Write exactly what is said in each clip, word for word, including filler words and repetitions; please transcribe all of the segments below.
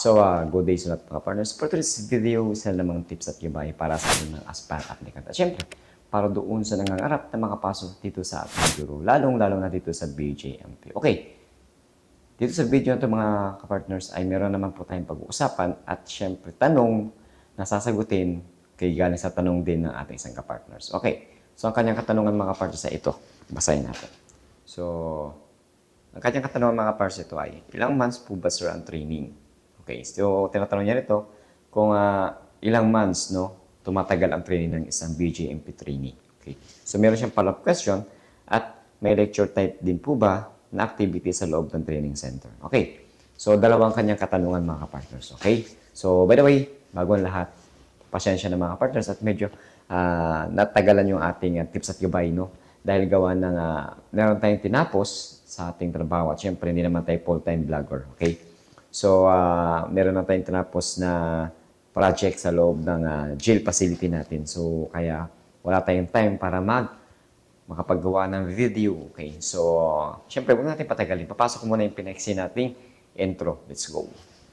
So, uh, good day sa lahat mga partners. For today's video, isa namang tips at gabay para sa ating mga aspirant applicant. At syempre, para doon sa nangangarap na makapasok dito sa ating bureau, lalong-lalong na dito sa B J M P. Okay, dito sa video na ito mga kapartners ay meron naman po tayong pag-uusapan at syempre tanong na sasagutin kay galing sa tanong din ng ating isang kapartners. Okay, so ang kanyang katanungan mga partners ay ito. Basahin natin. So, ang kanyang katanungan mga partners ito ay, ilang months po ba sir ang training? Okay, so tinatanong niya nito kung uh, ilang months no, tumatagal ang training ng isang B J M P trainee. Okay, so meron siyang follow-up question at may lecture type din po ba na activity sa loob ng training center. Okay, so dalawang kanyang katanungan mga partners. Okay, so by the way, bago ang lahat, pasensya na mga partners at medyo uh, natagalan yung ating uh, tips at gabay no, dahil gawa ng uh, meron tayong tinapos sa ating trabaho at syempre hindi naman tayo full-time vlogger. Okay, so, uh, meron na tayong tinapos na project sa loob ng uh, jail facility natin. So, kaya wala tayong time para mag makapagawa ng video. Okay, so, syempre, huwag natin patagalin. Papasok ko muna yung pinaiksi nating intro. Let's go.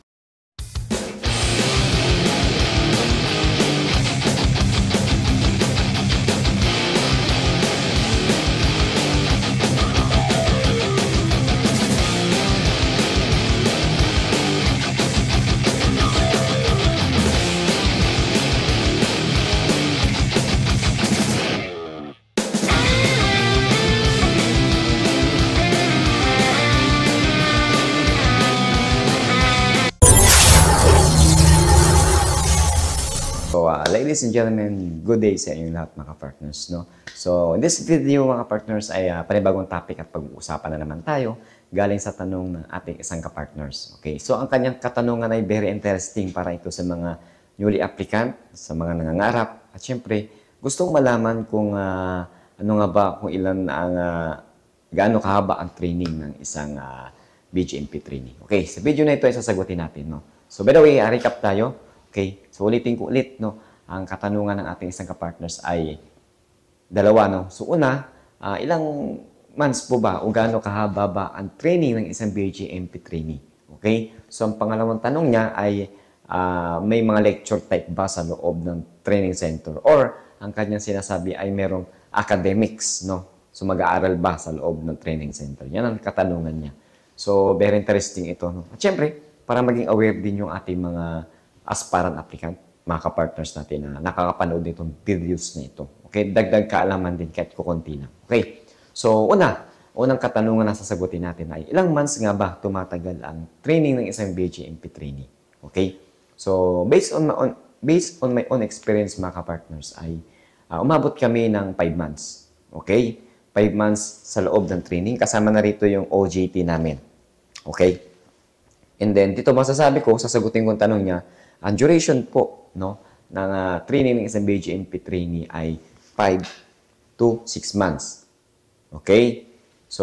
So, uh, ladies and gentlemen, good day sa inyong lahat mga partners. No? So, in this video mga partners ay uh, panibagong topic at pag-uusapan na naman tayo galing sa tanong ng ating isang kapartners. Okay, so ang kanyang katanungan ay very interesting para ito sa mga newly applicant, sa mga nangangarap. At syempre, gustong malaman kung uh, ano nga ba, kung ilan ang, uh, gaano kahaba ang training ng isang uh, B J M P trainee. Okay, sa video na ito ay sasagutin natin. No? So, by the way, uh, recap tayo. Okay, so ulitin ko ulit, no, ang katanungan ng ating isang kapartners ay dalawa, no. So una, uh, ilang months po ba o gaano kahaba ba ang training ng isang B J M P trainee? Okay, so ang pangalawang tanong niya ay uh, may mga lecture type ba sa loob ng training center or ang kanyang sinasabi ay merong academics, no. So mag-aaral ba sa loob ng training center? Yan ang katanungan niya. So very interesting ito, no. At syempre, para maging aware din yung ating mga aspirant applicant, mga ka-partners natin na nakakapanood nitong videos na ito. Okay, dagdag kaalaman din kahit kukunti na. Okay, so una, unang katanungan na sasagutin natin ay ilang months nga ba tumatagal ang training ng isang B J M P trainee? Okay, so based on my own, based on my own experience mga ka-partners ay uh, umabot kami ng five months. Okay, five months sa loob ng training, kasama na rito yung O J T namin. Okay, and then dito masasabi ko, sasagutin ko ang tanong niya, ang duration po no, ng uh, training ng isang B J M P trainee ay five to six months. Okay? So,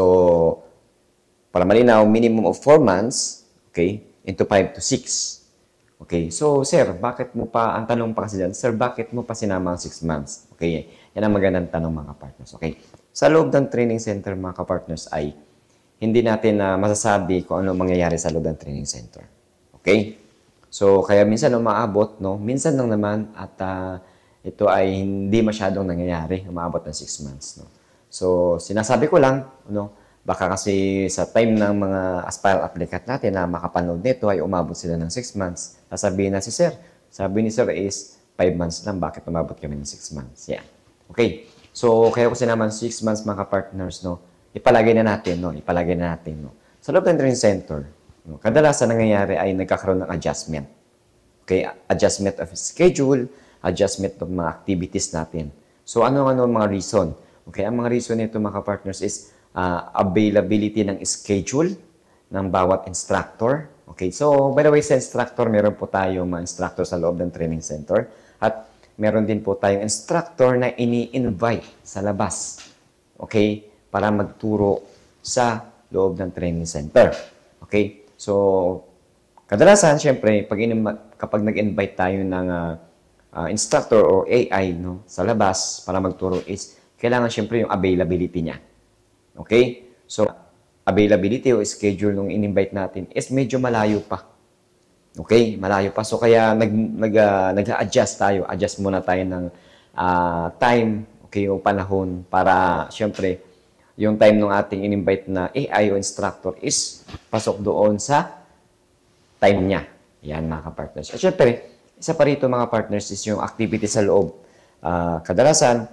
para malinaw, minimum of four months, okay, into five to six. Okay? So, sir, bakit mo pa, ang tanong pa kasi dyan, sir, bakit mo pa sinama ang six months? Okay? Yan ang magandang tanong mga partners. Okay? Sa loob ng training center mga partners ay hindi natin uh, masasabi kung ano mangyayari sa loob ng training center. Okay? So, kaya minsan umaabot, no? Minsan lang naman at uh, ito ay hindi masyadong nangyayari, umaabot ng six months, no? So, sinasabi ko lang, no? Baka kasi sa time ng mga aspirant applicant natin na makapanood nito ay umabot sila ng six months. Sasabihin na si sir, sabi ni sir is five months lang, bakit umabot kami ng six months? Yeah. Okay. So, kaya ko sinaman six months mga partners, no? Ipalagay na natin, no? Ipalagay na natin, no? Sa loob ng training center, no, kadalasan nangyayari ay nagkakaroon ng adjustment. Okay, adjustment of schedule, adjustment of mga activities natin. So, ano-ano mga reason? Okay, ang mga reason nito mga partners is uh, availability ng schedule ng bawat instructor. Okay, so by the way, sa instructor, meron po tayong mga instructor sa loob ng training center at meron din po tayong instructor na ini-invite sa labas. Okay, para magturo sa loob ng training center. Okay, so, kadalasan, syempre, pag kapag nag-invite tayo ng uh, uh, instructor or A I no, sa labas para magturo is, kailangan syempre yung availability niya. Okay? So, availability o schedule nung in-invite natin is medyo malayo pa. Okay, malayo pa. So kaya nag nag uh, nag-adjust tayo. Adjust muna tayo ng uh, time, okay, o panahon para syempre yung time ng ating in-invite na A I o instructor is pasok doon sa time niya. Yan mga ka-partners. At syempre, isa pa rito mga partners is yung activity sa loob. Uh, kadalasan,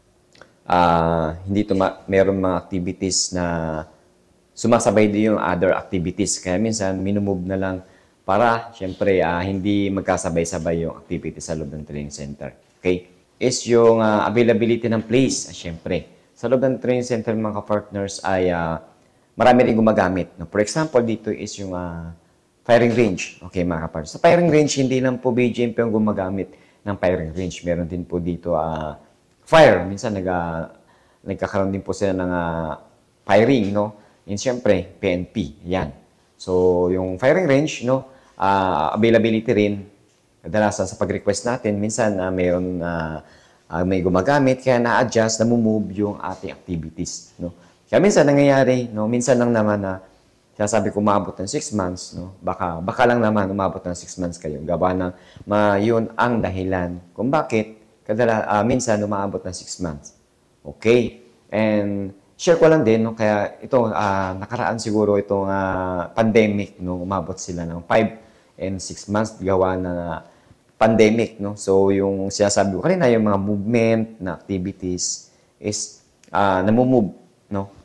uh, hindi tuma meron mga activities na sumasabay din yung other activities. Kaya minsan, minumove na lang para, syempre, uh, hindi magkasabay-sabay yung activity sa loob ng training center. Okay? Is yung uh, availability ng place. Uh, syempre, sa loob ng training center mga ka-partners ay uh, marami rin gumagamit. No? For example, dito is yung uh, firing range. Okay, mga ka-partners. Sa firing range, hindi lang po B G M P ang gumagamit ng firing range. Meron din po dito uh, fire. Minsan nag, uh, nagkakaroon din po sila ng uh, firing, no? And syempre, P N P. Yan. So, yung firing range, no? Uh, availability rin. Kadalasan sa pag-request natin, minsan uh, mayroon uh, uh, may gumagamit, kaya na-adjust, na-move yung ating activities, no? Kaya minsan nangyayari, no? Minsan lang naman na uh, kaya sabi ko, umabot ng six months, no? Baka, baka lang naman umabot ng six months kayo. Gawa ng, ma, yun ang dahilan kung bakit kadala, uh, minsan umabot ng six months. Okay? And share ko lang din, no? Kaya ito, uh, nakaraan siguro itong uh, pandemic, no? Umabot sila ng five and six months gawa na uh, pandemic, no? So, yung sinasabi ko kanina, yung mga movement na activities is uh, namumove, no?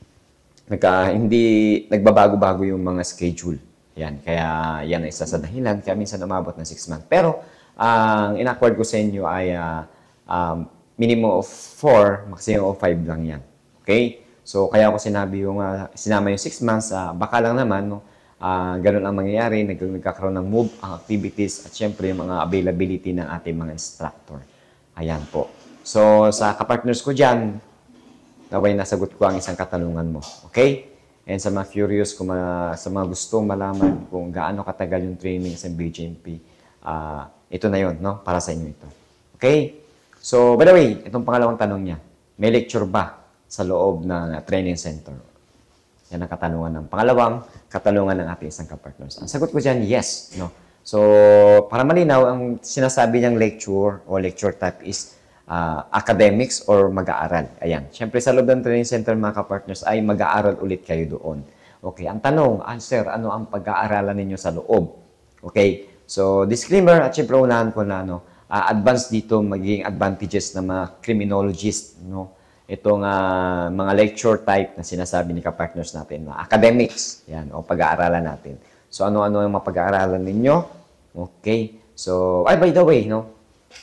Nagka, hindi nagbabago-bago yung mga schedule. Yan, kaya yan ang isa sa dahilan. Kaya minsan umabot ng six months. Pero, ang uh, in-accord ko sa inyo ay uh, um, minimum of four, maximum of five lang yan. Okay? So, kaya ako sinabi yung, uh, sinama yung six months, uh, baka lang naman, no, uh, ganun ang mangyayari, nag nagkakaroon ng move, ang activities, at syempre yung mga availability ng ating mga instructor. Ayan po. So, sa kapartners ko dyan, naway nasagot ko ang isang katanungan mo. Okay? And sa mga curious, kung ma sa mga gustong malaman kung gaano katagal yung training sa B G M P, uh, ito na yun, no? Para sa inyo ito. Okay? So, by the way, itong pangalawang tanong niya, may lecture ba sa loob ng training center? Yan ang katanungan ng pangalawang katanungan ng ating isang kapartners. Ang sagot ko dyan, yes. No? So, para malinaw, ang sinasabi niyang lecture o lecture type is Uh, academics or mag-aaral. Ayan. Siyempre, sa loob ng training center, mga ka-partners, ay mag-aaral ulit kayo doon. Okay. Ang tanong, answer, ano ang pag-aaralan ninyo sa loob? Okay. So, disclaimer, at siyempre, unahan ko na, no, uh, advance dito, magiging advantages ng mga criminologist, no? Itong uh, mga lecture type na sinasabi ni ka-partners natin, na academics, yan, o pag-aaralan natin. So, ano-ano ang mga pag-aaralan ninyo? Okay. So, ay, by the way, no,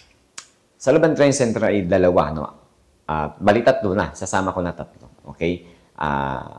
sa loob ng training center ay dalawa, no? Uh, bali tatlo na, sasama ko na tatlo. Okay? Uh,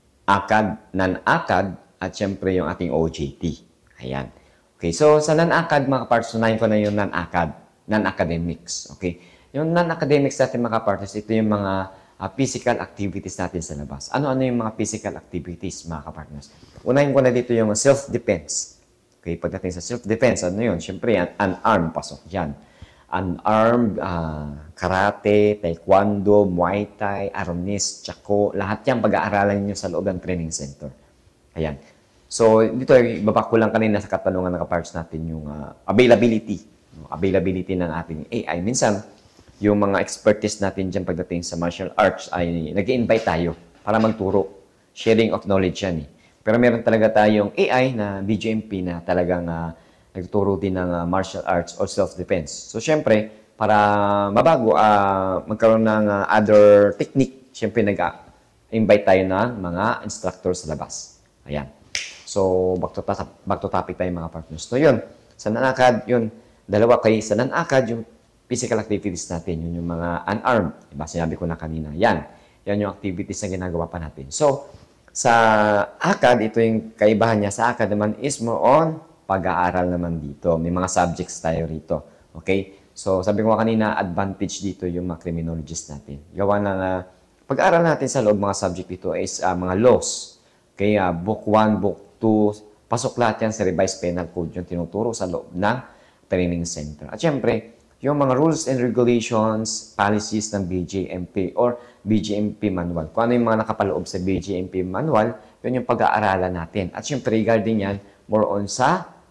ACAD, non-ACAD, at syempre yung ating O J T. Ayan. Okay, so sa non-ACAD, mga parts, unahin ko na yung non-ACAD, non-academics. Okay? Yung non-academics natin, mga partners, ito yung mga uh, physical activities natin sa labas. Ano-ano yung mga physical activities, mga partners? Unahin ko na dito yung self-defense. Okay, pagdating sa self-defense, ano yun? Syempre, unarmed, pasok dyan. Unarmed, uh, karate, taekwondo, muay thai, arnis, tsako, lahat yan pag-aaralan niyo sa loob ng training center. Ayan. So, dito, ibaba ko lang kanina sa katanungan ng kaparts natin yung uh, availability. Availability ng ating A I. Minsan, yung mga expertise natin dyan pagdating sa martial arts ay nag-i-invite tayo para magturo. Sharing of knowledge yan eh. Pero meron talaga tayong A I na B G M P na talagang uh, nagtuturo din ng uh, martial arts or self-defense. So, syempre, para mabago, uh, magkaroon ng uh, other technique, syempre, nag-invite tayo ng mga instructors sa labas. Ayan. So, back to, back to topic tayo, mga partners. So, yun. Sa non-ACAD, yun. Dalawa kayo. Sa non-ACAD, yung physical activities natin, yun yung mga unarmed. Diba? Sinabi ko na kanina. Yan. Yan yung activities na ginagawa pa natin. So, sa ACAD, ito yung kaibahan niya. Sa ACAD naman is more on pag-aaral naman dito. May mga subjects tayo rito. Okay? So, sabi ko kanina, advantage dito yung mga criminologists natin. Gawa na na, pag-aaral natin sa loob mga subject dito is uh, mga laws. Okay? Uh, book one, book two, pasok lahat yan sa revised penal code yung tinuturo sa loob ng training center. At syempre, yung mga rules and regulations, policies ng B G M P or B G M P manual. Kung ano yung mga nakapaloob sa B G M P manual, yun yung pag-aaralan natin. At syempre, regarding yan, more on sa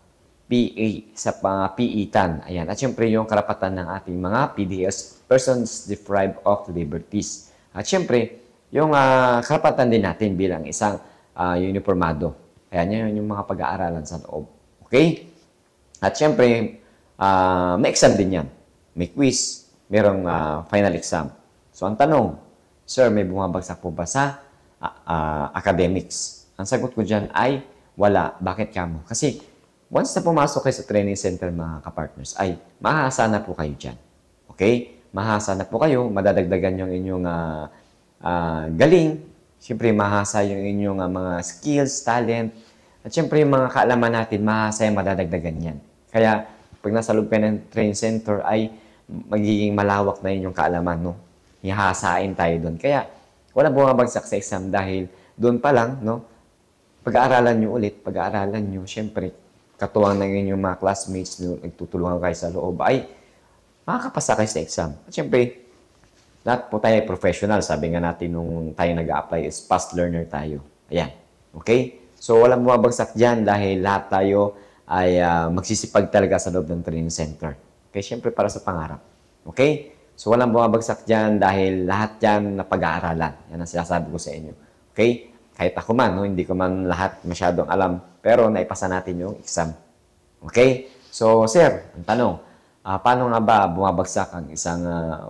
P A sa uh, piitan. Ayan. At syempre yung karapatan ng ating mga P D S, Persons Deprived of Liberties. At syempre, yung uh, karapatan din natin bilang isang uh, uniformado. Ayan, yun yung mga pag-aaralan sa loob. Okay? At syempre, uh, may exam din yan. May quiz, merong uh, final exam. So, ang tanong, Sir, may bumabagsak po ba sa uh, uh, academics? Ang sagot ko dyan ay, wala. Bakit ka mo? Kasi, once na pumasok kayo sa training center, mga kapartners, ay mahasa na po kayo dyan. Okay? Mahasa na po kayo, madadagdagan yung inyong uh, uh, galing. Siyempre, mahasa yung inyong uh, mga skills, talent. At siyempre, yung mga kaalaman natin, mahasa yung madadagdagan yan. Kaya, pag nasa loob kayo ng training center, ay magiging malawak na inyong kaalaman, no? Ihahasain tayo doon. Kaya, wala bumabagsak sa exam dahil doon pa lang, no? Pag-aaralan nyo ulit, pag-aaralan nyo, siyempre, katuwang ng inyong mga classmates nyo, nagtutulungan kayo sa loob, ay makakapasa kayo sa exam. At syempre, lahat po tayo professional. Sabi nga natin nung tayo nag-a-apply is fast learner tayo. Ayan. Okay? So, walang bumabagsak dyan dahil lahat tayo ay uh, magsisipag talaga sa loob ng training center. Okay? Syempre, para sa pangarap. Okay? So, walang bumabagsak dyan dahil lahat dyan na pag-aaralan. Yan ang sinasabi ko sa inyo. Okay? Kahit ako man, no, hindi ko man lahat masyadong alam, pero naipasa natin yung exam. Okay? So, sir, ang tanong, uh, paano nga ba bumabagsak ang isang uh,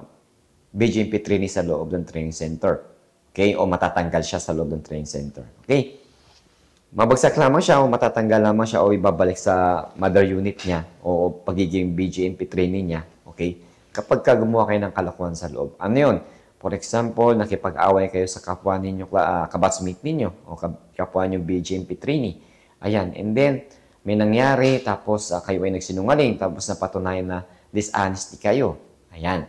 B G M P trainee sa loob ng training center? Okay? O matatanggal siya sa loob ng training center. Okay? Mabagsak lamang siya o matatanggal lamang siya o ibabalik sa mother unit niya o pagiging B G M P trainee niya. Okay? Kapag ka gumawa kayo ng kalokohan sa loob. Ano yun? For example, nakipag-away kayo sa kapwa ninyo, uh, kabatsmate ninyo o kapwa nyo B G M P trainee. Ayan. And then, may nangyari, tapos uh, kayo ay nagsinungaling, tapos napatunayan na dishonesty kayo. Ayan.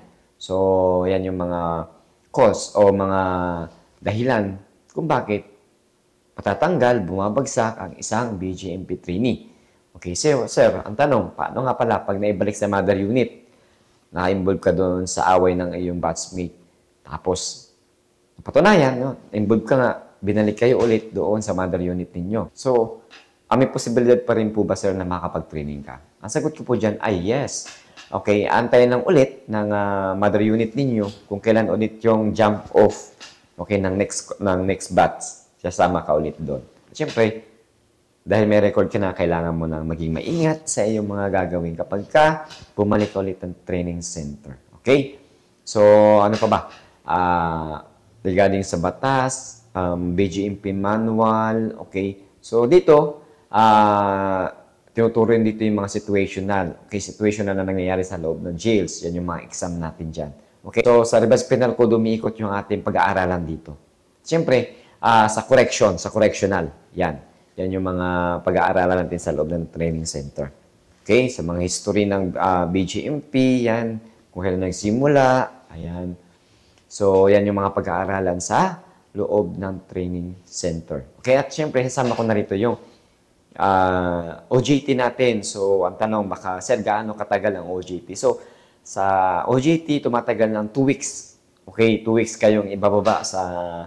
So, yan yung mga cause o mga dahilan kung bakit matatanggal, bumabagsak ang isang B G M P trainee. Okay, sir, sir, ang tanong, paano nga pala pag naibalik sa mother unit, na-involve ka doon sa away ng iyong batchmate, tapos, napatunayan, no? Involved ka nga, binalik kayo ulit doon sa mother unit ninyo. So, ah, may posibilidad pa rin po ba, sir, na makapag-training ka? Ang sagot ko po dyan ay yes. Okay, antayin lang ulit ng uh, mother unit ninyo kung kailan ulit yung jump off, okay, ng next, ng next batch. Sasama ka ulit doon. Siyempre, dahil may record ka na, kailangan mo nang maging maingat sa iyong mga gagawin kapag ka bumalik ulit ng training center. Okay? So, ano pa ba? Uh, regarding sa batas, um, B G M P manual, okay? So, dito, uh, tinuturo rin dito yung mga situational. Okay, situational na nangyayari sa loob ng jails. Yan yung mga exam natin dyan. Okay, so sa Revised Penal Code, umiikot yung ating pag-aaralan dito. Siyempre, uh, sa correction, sa correctional, yan. Yan yung mga pag-aaralan natin sa loob ng training center. Okay, sa mga history ng uh, B G M P, yan. Kung kailan nagsimula, ayan. So, yan yung mga pag-aaralan sa loob ng training center. Okay, at syempre, kasama ko na rito yung uh, O J T natin. So, ang tanong, baka, sir, gaano katagal ang O J T? So, sa O J T, tumatagal ng two weeks. Okay, two weeks kayong ibababa sa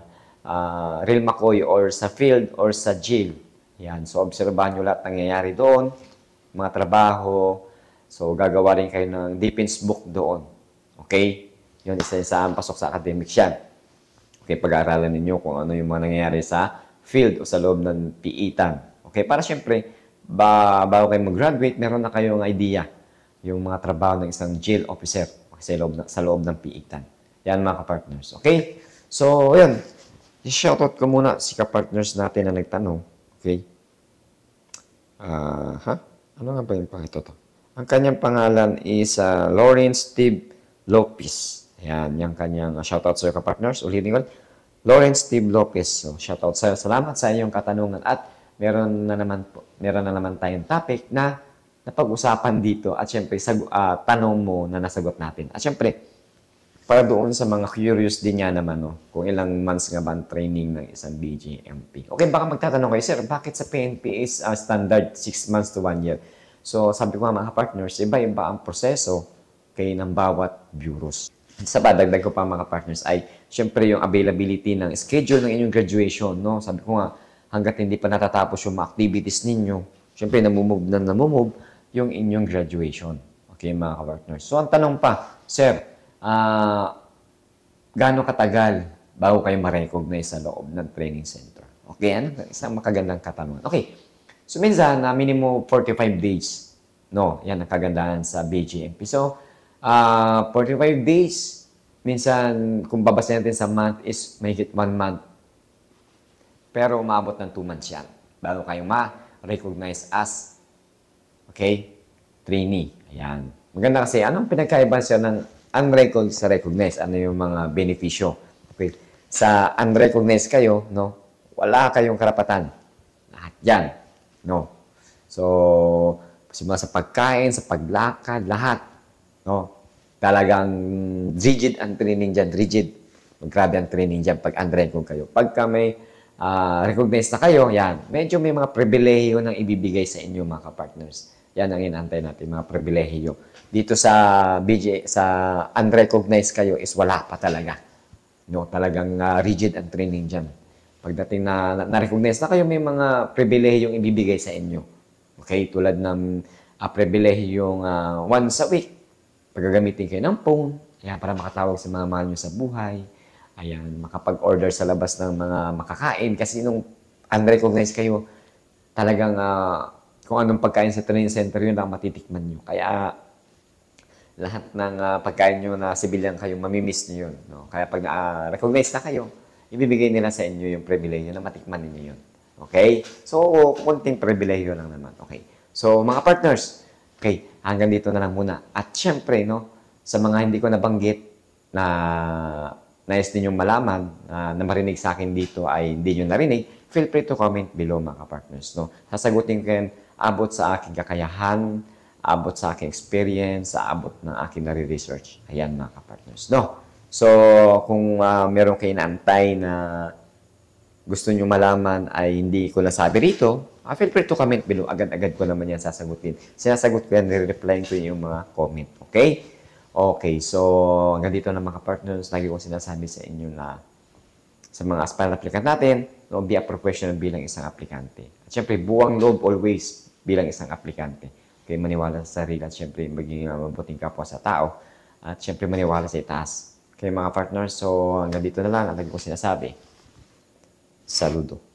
uh, Real McCoy or sa field or sa jail. Yan, so, obserbahan nyo lahat nangyayari doon, mga trabaho. So, gagawa rin kayo ng defense book doon. Okay? Yun, isa-isa ang pasok sa academics yan. Okay, pag-aaralan ninyo kung ano yung mga nangyayari sa field o sa loob ng piitan. Okay, para syempre, ba, bago kayo mag-graduate, meron na kayong idea yung mga trabaho ng isang jail officer sa loob, na, sa loob ng piitan. Yan mga kapartners. Okay? So, yun. I-shoutout ko muna si kapartners natin na nagtanong. Okay? Uh, ha? Ano nga ba yung pangito to? Ang kanyang pangalan is uh, Lawrence Steve Lopez. Yan, yung kanyang uh, shoutout sa iyo ka-partners. Ulitin ko, Lawrence Steve Lopez. So, shoutout sa iyo. Salamat sa iyong katanungan. At meron na naman po, meron na naman tayong topic na napag-usapan dito. At syempre, sag, uh, tanong mo na nasagot natin. At syempre, para doon sa mga curious din niya naman, no, kung ilang months nga ba ang training ng isang B G M P. Okay, baka magtatanong kayo, sir, bakit sa P N P is uh, standard six months to one year? So, sabi ko nga mga partners, iba-iba ang proseso kay ng bawat bureaus. Sa dagdag ko pa mga partners ay, syempre yung availability ng schedule ng inyong graduation, no? Sabi ko nga, hanggat hindi pa natatapos yung mga activities ninyo, syempre namumove na namumove, yung inyong graduation. Okay, mga ka-partners. So, ang tanong pa, Sir, ah, gaano katagal bago kayo ma-recognize sa loob ng training center? Okay, ano? Isang makagandang katanungan. Okay, so minsan, na minimum forty-five days. No, yan ang kagandahan sa B G M P. So, uh, forty-five days, minsan, kung babasahin natin sa month is mahigit one month. Pero umabot ng two months yan bago kayo ma-recognize as, okay, trainee. Ayan. Maganda kasi, anong pinagkaiba siya ng unrecognized sa recognized? Ano yung mga benepisyo? Okay. Sa unrecognized kayo, no, wala kayong karapatan. Lahat yan. No. So, simula sa pagkain, sa paglakad, lahat. No. Talagang rigid ang training dyan. Rigid. Grabe ang training dyan pag unrecognized kayo. Pagka may uh, recognized na kayo, yan. Medyo may mga pribilehiyo nang ibibigay sa inyo, mga ka-partners. Yan ang inantay natin, mga pribilehiyo. Dito sa B J, sa unrecognized kayo is wala pa talaga. No, talagang uh, rigid ang training dyan. Pagdating na na-recognize na kayo, may mga pribilehiyong ibibigay sa inyo. Okay? Tulad ng uh, pribilehiyong uh, once a week, paggagamitin kayo ng phone, ayan, para makatawag sa mga mahal nyo sa buhay, ayan, makapag-order sa labas ng mga makakain. Kasi nung unrecognized kayo, talagang uh, kung anong pagkain sa training center yun lang matitikman nyo. Kaya lahat ng uh, pagkain nyo na civilian kayo, mamimiss nyo yun. No? Kaya pag na-recognize uh, na kayo, ibibigay nila sa inyo yung pribilehiyo na matikman ninyo yun. Okay? So, konting pribilehiyo lang naman. Okay. So, mga partners, okay, hanggang dito na lang muna. At syempre, no, sa mga hindi ko nabanggit na nais ninyong malaman, uh, na marinig sa akin dito ay hindi nyo narinig, feel free to comment below, mga partners. No? Sasagutin ko yan abot sa aking kakayahan, abot sa aking experience, abot ng aking nare-research. Ayan, mga ka-partners. No? So, kung uh, meron kayo naantay na gusto nyo malaman ay hindi ko nasabi rito, uh, feel free to comment below. Agad-agad ko naman yan sasagutin. Sinasagot ko yan, nire-reply ko yung mga comment. Okay? Okay, so hanggang dito na, mga ka-partners. Lagi kong sinasabi sa inyo na sa mga aspirant applicant natin, no, be a professional bilang isang aplikante. At syempre, buwang loob always bilang isang aplikante. Okay, maniwala sa sarili at syempre maging uh, mabuting kapwa sa tao. At syempre maniwala sa itaas. Okay, mga partners, so hanggang dito na lang ang lagi kong sinasabi. Saludo.